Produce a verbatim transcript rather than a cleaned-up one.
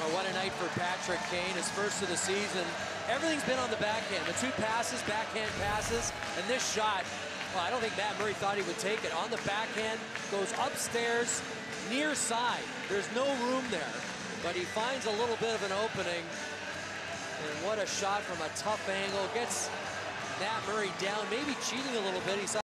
Boy, what a night for Patrick Kane, his first of the season. Everything's been on the backhand. The two passes, backhand passes, and this shot, well, I don't think Matt Murray thought he would take it. On the backhand, goes upstairs, near side. There's no room there, but he finds a little bit of an opening. And what a shot from a tough angle. Gets Matt Murray down, maybe cheating a little bit. He saw